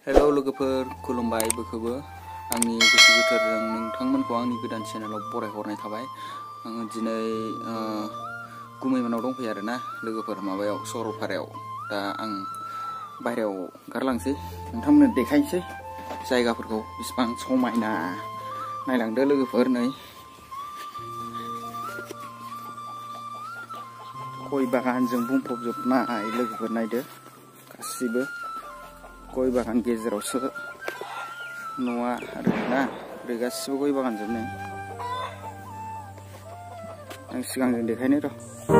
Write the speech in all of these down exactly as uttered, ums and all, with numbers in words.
Hello लोगोफोर खुलुमबाय बयखौबो आंनि गोसो गोथारजों नोंथांमोनखौ आंनि गोदान चेनेलाव बरायहरनाय थाबाय। आङो दिनै गुमैमोनाव दंफैयो आरोना लोगोफोर माबायाव सरलपारायाव। दा आं बाहेरायाव ओंखारलांसै नोंथांमोननो देखायनोसै जायगाफोरखौ बेसेबां समायना नायलांदो लोगोफोर। नै गय बागानजों बुंफबजोबनाय लोगोफोर नायदो गासिबो गय बागान गेजेरावसो न'आ आरोना ओरै गासिबो गय बागान जोबनो आं सिगांजों देखायनो र'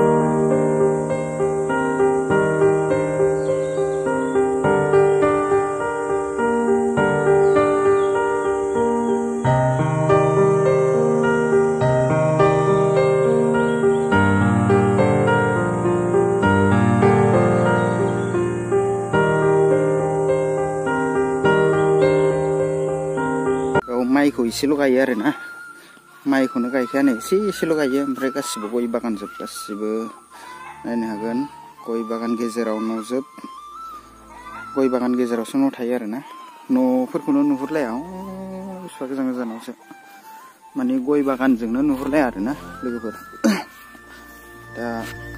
माइखौ एसेल' गायो आरोना माइखौनो गायखायानो एसे एसेल' गायो ओमफ्राय गासिबो गय बागान जोब गासिबो नायनो हागोन गय बागान गेजेराव न' जोब गय बागान गेजेरावसो न' थायो आरोना न'फोरखौनो नुहुरलाया बेसेबा गोजान गोजानावसो माने गय बागानजोंनो नुहुरलाया आरोना लोगोफोर। दा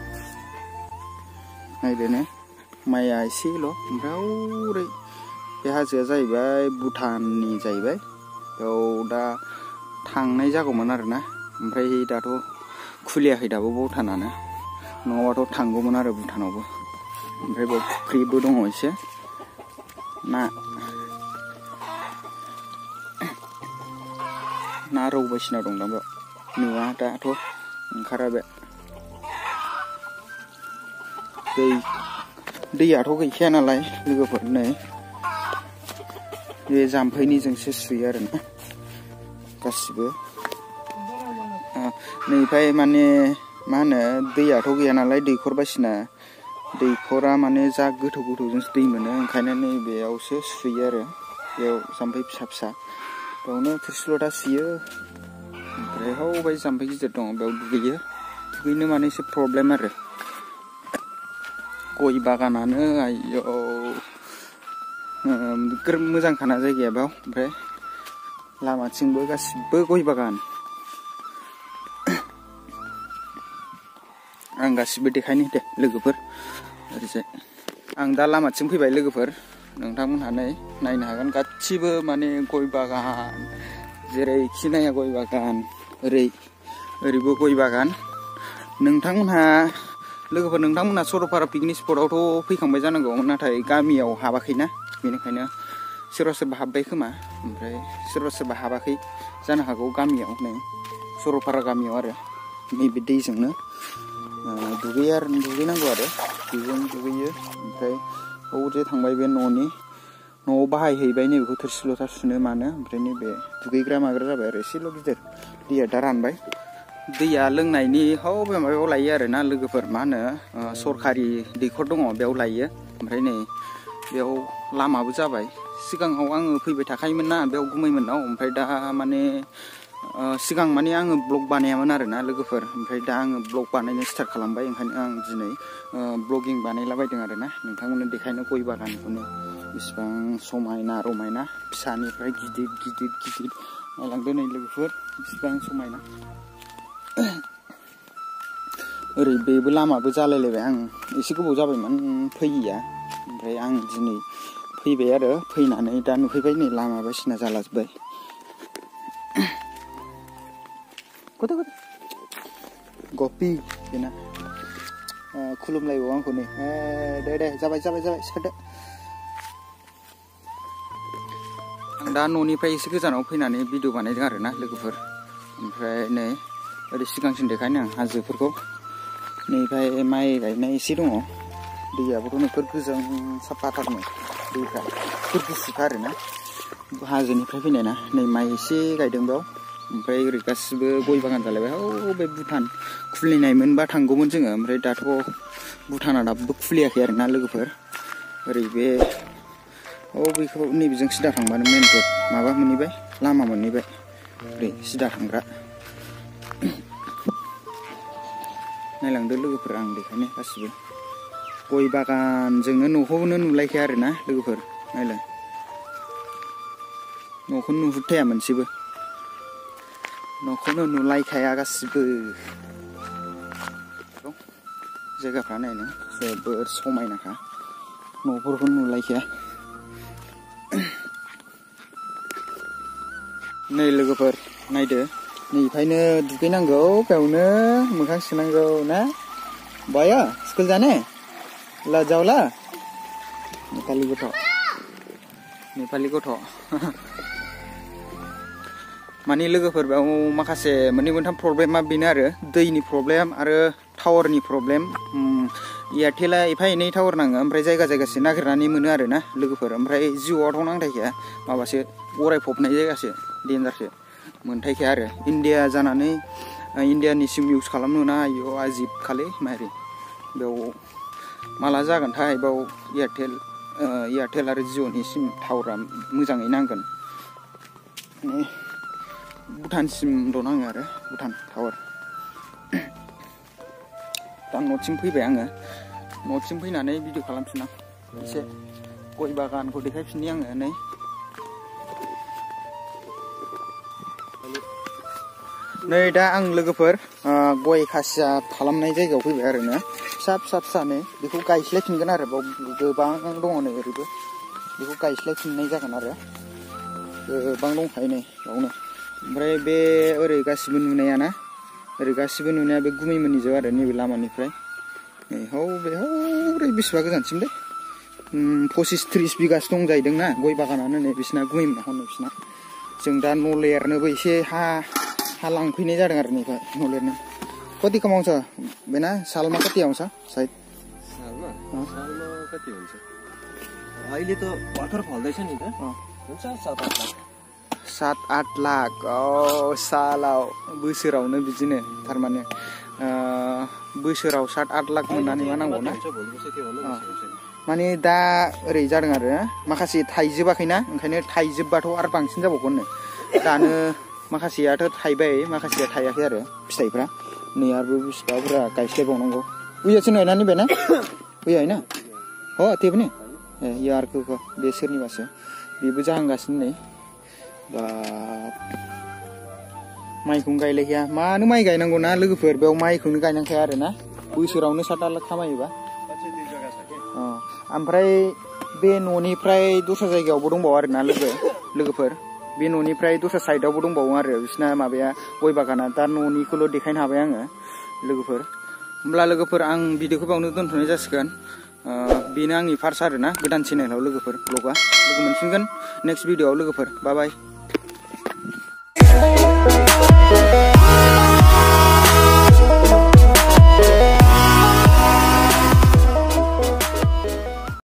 नायदो माइया एसेल' ओमफ्राय हरै बे हाजोआ जाहैबाय भुटाननि जाहैबाय बेयाव दा थांनाय जागौमोन आरोना ओमफ्राय दाथ' खुलियाखै दाबो भुटानानो नङाबाथ' थांगौमोन आरो भुटानावबो। ओमफ्राय बेयाव फुख्रिबो दङ एसे ना ना रौ बायदिसिना दं दा बेयाव नुवा दाथ' ओंखारा बे दै दैयाथ' गैखाया नालाय लोगोफोर नै बे जाम्फैनिजोंसो सुयो आरोना गासिबो नैफ्राय माने मा होनो दैयाथ' गैया नालाय दैखर बायदिसिना दैखरा माने जा गोथौ गोथौजोंसो दै मोनो ओंखायनो नैबेयावसो सुयो आरो बेयाव जाम्फै फिसा फिसा बेयावनो थोरसि लथा सुयो। ओमफ्राय हौबाय जाम्फै गिदिर दङ बेयाव दुगैयो दुगैनो माने एसे प्रब्लेम आरो गय बागानानो आयौ मोजांखाना जायगाया बेयाव ओमफ्राय लामाथिंबो गासिबो गय बागान आं गासिबो देखायनो दे लोगोफोर ओरैजाय आं दा लामाथिं फैबाय लोगोफोर नोंथांमोनहा नै नायनो हागोन गासिबो माने गय बागान जेरैखि नाया गय बागान ओरै ओरैबो गय बागान। नोंथांमोनहा लोगोफोर नोंथांमोनहा सरलपारा पिकनिक स्पटआवथ' फैखांबाय जानांगौ नाथाय गामियाव हाबाखैना बेनिखायनो सोरबा सोरबा हाबबाय खोमा ओमफ्राय सोरबा सोरबा हाबाखै जानो हागौ गामियाव नै सरलपारा गामियाव आरो नैबे दैजोंनो दुगैयो आरो दुगैनांगौ आरो बेजों दुगैयो। ओमफ्राय हौजे थांबाय बे न'नि न'आव बाहायहैबाय नैबेखौ थोरसि लथा सुनो मानो ओमफ्राय नैबे दुगैग्रा माग्रा जाबाय आरो एसेल' गिदिर दैया दा रानबाय दैया लोंनायनि हौ बे माबायाव लायो आरोना लोगोफोर मा होनो सरखारि दैखर दङ बेयाव लायो। ओमफ्राय नै बेयाव लामाबो जाबाय सिगाङाव आङो फैबाय थाखायोमोन ना बेयाव गुमैमोननाव ओमफ्राय दा माने सिगां माने आङो ब्लग बानायामोन आरोना लोगोफोर ओमफ्राय दा आङो ब्लग बानायनो स्टार्ट खालामबाय ओंखायनो आं दिनै ब्लगिं बानायलाबायदों आरोना नोंथांमोननो देखायनो गय बागानखौनो बेसेबां समायना रमायना फिसानिफ्राय गिदिर गिदिर गिदिर नायलांदो नै लोगोफोर बेसेबां समायना ओरै बेबो लामाबो जालायलायबाय आं एसे गोबाव जाबायमोन फैयैया ओमफ्राय आं दिनै फैबाय आरो फैनानै दा नुफैबाय नै लामा बायदिसिना जालाजोब्बाय गथ' गथ' गपि बेना खुलुमलायबावो आंखौ नै दे दे जाबाय जाबाय जाबाय सिखारदो। आं दा न'निफ्राय एसे गोजानाव फैनानै भिडिअ बानायदों आरोना लोगोफोर ओमफ्राय नै ओरै सिगांसिन देखायनो आं हाजोफोरखौ नैफ्राय माइ गायनाय एसे दङ दैयाबोथ' नोगोर गोजों साफाथारमोन दैफ्रा नोगोर गुसुखा आरोना हाजोनिफ्राय फैनाय ना नै माइ एसे गायदों बेयाव ओमफ्राय ओरै गासिबो गय बागान जालायबाय हौ बे भुटान खुलिनायमोनबा थांगौमोन जोङो ओमफ्राय दाथ' भुटाना दाबो खुलियाखै आरोना लोगोफोर ओरै बे औ बेखौ नैबेजों सिदा थांबानो मेन रड माबा मोनहैबाय लामा मोनहैबाय ओरै सिदा थांग्रा नायलांदो लोगोफोर आं देखायनो गासिबो गय बागानजोंनो न'खौनो नुलायखाया आरोना लोगोफोर नायलाय न'खौनो नुहुरथाया मोनसेबो न'खौनो नुलायखाया गासिबो जायगाफ्रा नायनो जोबोर समायनाखा न'फोरखौ नुलायखाया नै लोगोफोर नायदो नैफ्रायनो दुगैनांगौ बेयावनो मोखां सुनांगौ ना बाया स्कुल जाने ला जावला नेपालि गथ' नेपालि गथ' माने लोगोफोर बेयाव माखासे मोननै मोनथाम प्रब्लेमा बेनो आरो दैनि प्रब्लेम आरो टावारनि प्रब्लेम एयारटेला एफा एनै टावार नाङो ओमफ्राय जायगा जायगासो नागिरनानै मोनो आरो ना लोगोफोर ओमफ्राय जिअ'आवथ' नांथायखाया माबासो बरायफबनाय जायगासो डेन्जारसो मोनथायखाया आरो इण्डिया जानानै इण्डियानि सिम इउज खालामनो ना आयौ आजिब खालै मारै बेयाव माला जागोनथाय बेयाव एयारटेल एयारटेल आरो जिअ'नि सिम टावारा मोजाङै नांगोन भुटानसिमल' नाङो आरो भुटान टावार दा न'सिम फैबाय आङो न'सिम फैनानै भिडिअ खालामफिना एसे गय बागानखौ देखायफिननि आङो नै नै दा आं लोगोफोर गय खासिया खालामनाय जायगायाव फैबाय आरो ना फिसा फिसा फिसानो बेखौ गायस्लायफिनगोन आरो बाव गोबां दङ नै ओरैबो बेखौ गायस्लायफिननाय जागोन आरो गोबां दंखायो नै बावनो ओमफ्राय बे ओरै गासिबो नुनाया ना ओरै गासिबो नुनाया बे गुमैमोननि जोब आरो नैबे लामानिफ्राय नै हौ बे हौरै बेसेबा गोजानसिम दे पसिस त्रिस बिगासो दं जाहैदों ना गय बागानानो नै बिसिना गुमैमोना हनै बिसिना जों दा न' लिरनोबो एसे हा हा लांफैनाय जादों आरो नैफ्राय न' लिरनो कति कमाउँछ बेना सालमा कति आउँछ सायद सालमा सालमा कति हुन्छ अहिले त भर्खर फल्दैछ नि त हुन्छ सात आठ लाख सात आठ लाख औ सालाव बोसोरावनो बिदिनो थारमाने बोसोराव सात आठ लाख मोननानै मा नांगौ ना माने दा ओरै जादों आरो माखासे थाइजोबाखैना ओंखायनो थाइजोबबाथ' आरो बांसिन जाबावगोननो दानो माखासेयाथ' थाइबाय माखासेया थायाखै आरो फिथाइफ्रा नै आरो बिसिबा बुरजा गायस्लायबावनांगौ उयोसो नय ना नैबे ना उयो होइन हो त्यो पनि ए यो अर्को बे सोरनिबासो बेबो जाहांगासिनो नै बाब माइखौनो गायलायखाया मानो माइ गायनांगौ ना लोगोफोर बेयाव माइखौनो गायनांखाया आरो ना बोसोरावनो सात आठ लाख खामायोबा ओमफ्राय बे न'निफ्राय दस्रा जायगायावबो दंबावो आरो ना लोगो लोगोफोर बे न'निफ्राय दस्रा साइडआवबो दंबावो आरो बिसिना माबाया गय बागाना दा न'निखौल' देखायनो हाबाय आङो लोगोफोर होमब्ला लोगोफोर आं भिडिअखौ बावनो दोनथ'नाय जासिगोन बेनो आंनि फार्स्ट आरो ना गोदान चेनेलाव लोगोफोर ब्लगा लोगो मोनफिनगोन नेक्स्ट भिडिअआव लोगोफोर बाय बाय